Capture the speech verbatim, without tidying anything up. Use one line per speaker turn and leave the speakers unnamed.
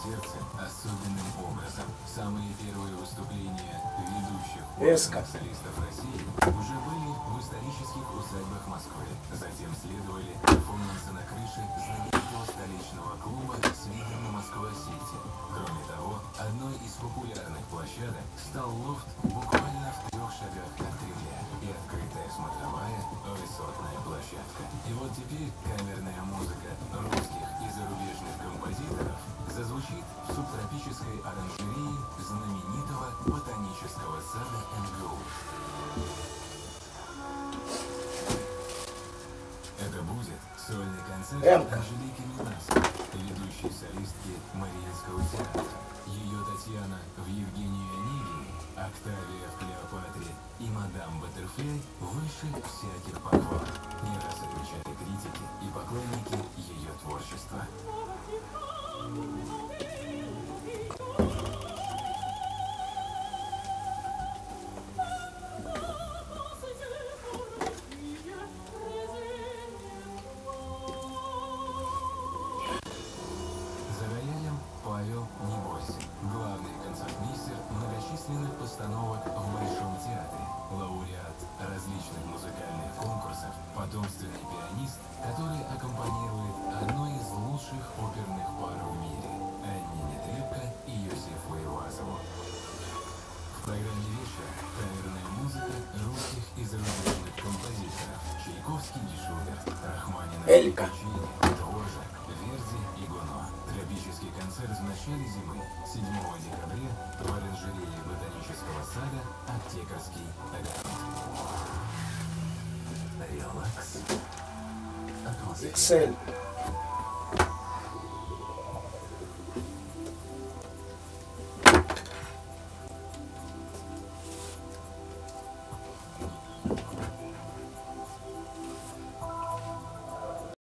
сердце особенным образом. Самые первые выступления ведущих
Эска.
солистов России уже были в исторических усадьбах Москвы. Затем следовали перформансы на крыше знаменитого столичного клуба с видом на Москва-Сити. Кроме того, одной из популярных площадок стал лофт буквально в трех шагах от Кремля и открытая смотровая высотная площадка. И вот теперь камерная музыка русских и зарубежных композиторов зазвучит в субтропической оранжерее знаменитого ботанического сада эм гэ у. Это будет сольный концерт
Эмка.
Анжелики Миланской, ведущей солистки Мариинского театра. Ее Татьяна в Евгении Онегине, Октавия в Клеопатре и мадам Баттерфляй выше всяких похвал. Не раз отмечали критики и поклонники ее творчества. За роялем Павел Небось, главный концертмейстер многочисленных постановок в Большом театре, лауреат различных музыкальных конкурсов, потомственный пианист, который аккомпанирует одной из лучших оперных пар в мире – Анне Нетребко и Йосифу Айвазову. В программе вечера камерная музыка русских и зарубежных композиторов Чайковский и Шуберт, Рахманинов и
Элька.
Пучини, Дворжак, Верди и Гуно. Тропический концерт в начале зимы, седьмого декабря, в оранжерее ботанического сада Аптекарский огород. Релакс. Атмосфера.
Икс эль.